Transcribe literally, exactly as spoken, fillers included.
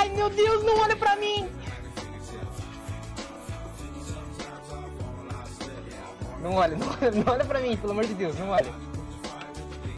Ai, meu Deus, não olha pra mim! Não olha, não olha, não olha pra mim, pelo amor de Deus, não olha.